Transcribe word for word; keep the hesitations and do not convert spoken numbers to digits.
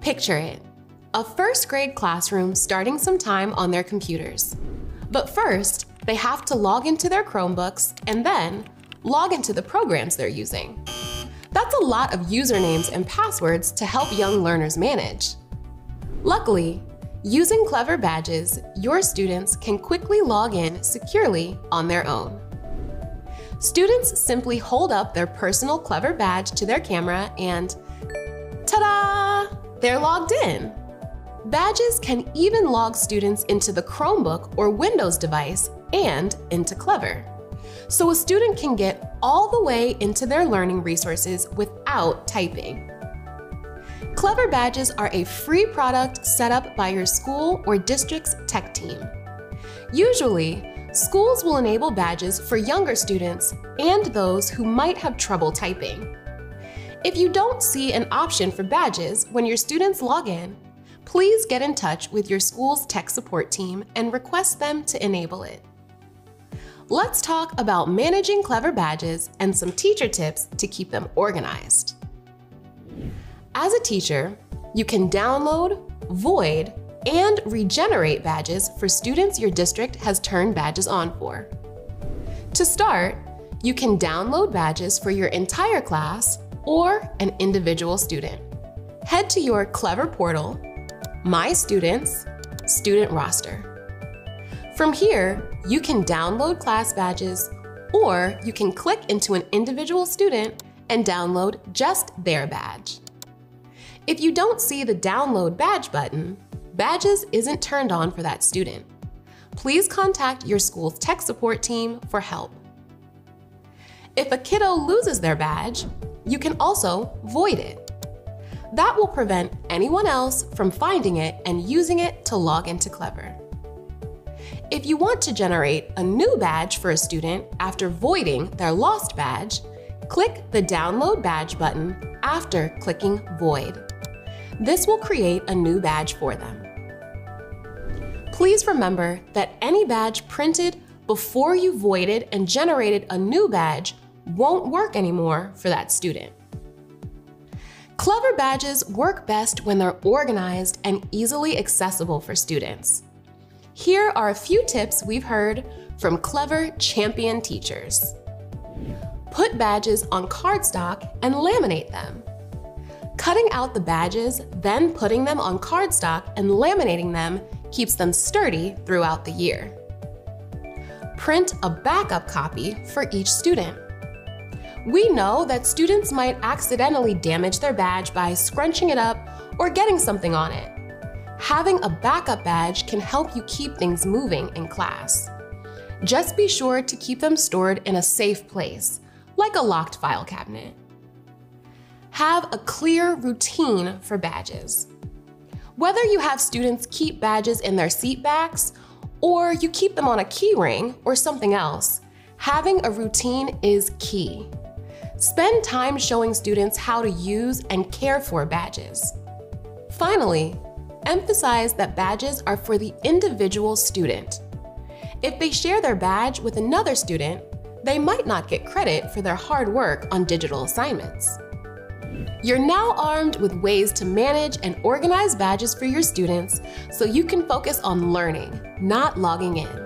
Picture it, a first grade classroom starting some time on their computers. But first, they have to log into their Chromebooks and then log into the programs they're using. That's a lot of usernames and passwords to help young learners manage. Luckily, using Clever Badges, your students can quickly log in securely on their own. Students simply hold up their personal Clever Badge to their camera and ta-da! They're logged in. Badges can even log students into the Chromebook or Windows device and into Clever, so a student can get all the way into their learning resources without typing. Clever Badges are a free product set up by your school or district's tech team. Usually, schools will enable badges for younger students and those who might have trouble typing. If you don't see an option for badges when your students log in, please get in touch with your school's tech support team and request them to enable it. Let's talk about managing Clever Badges and some teacher tips to keep them organized. As a teacher, you can download, void, and regenerate badges for students your district has turned badges on for. To start, you can download badges for your entire class or an individual student. Head to your Clever portal, My Students, Student Roster. From here, you can download class badges, or you can click into an individual student and download just their badge. If you don't see the Download Badge button, Badges isn't turned on for that student. Please contact your school's tech support team for help. If a kiddo loses their badge, you can also void it. That will prevent anyone else from finding it and using it to log into Clever. If you want to generate a new badge for a student after voiding their lost badge, click the Download Badge button after clicking Void. This will create a new badge for them. Please remember that any badge printed before you voided and generated a new badge won't work anymore for that student. Clever Badges work best when they're organized and easily accessible for students. Here are a few tips we've heard from Clever champion teachers. Put badges on cardstock and laminate them. Cutting out the badges, then putting them on cardstock and laminating them keeps them sturdy throughout the year. Print a backup copy for each student. We know that students might accidentally damage their badge by scrunching it up or getting something on it. Having a backup badge can help you keep things moving in class. Just be sure to keep them stored in a safe place, like a locked file cabinet. Have a clear routine for badges. Whether you have students keep badges in their seat backs, or you keep them on a key ring or something else, having a routine is key. Spend time showing students how to use and care for badges. Finally, emphasize that badges are for the individual student. If they share their badge with another student, they might not get credit for their hard work on digital assignments. You're now armed with ways to manage and organize badges for your students so you can focus on learning, not logging in.